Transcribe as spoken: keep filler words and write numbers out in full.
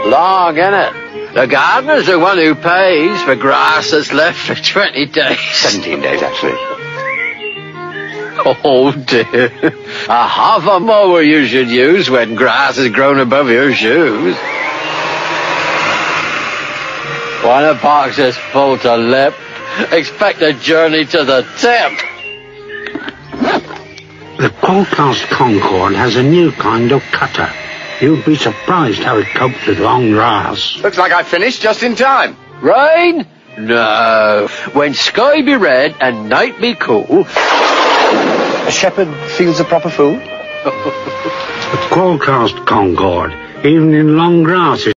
Long, innit? The gardener's the one who pays for grass that's left for twenty days. Seventeen days, actually. Oh, dear. A half a mower you should use when grass has grown above your shoes. When a box is full to lip, expect a journey to the tip. The Qualcast Concord has a new kind of cutter. You'd be surprised how it copes with long grass. Looks like I finished just in time. Rain? No. When sky be red and night be cool. A shepherd feels a proper fool. The Qualcast Concord, even in long grass,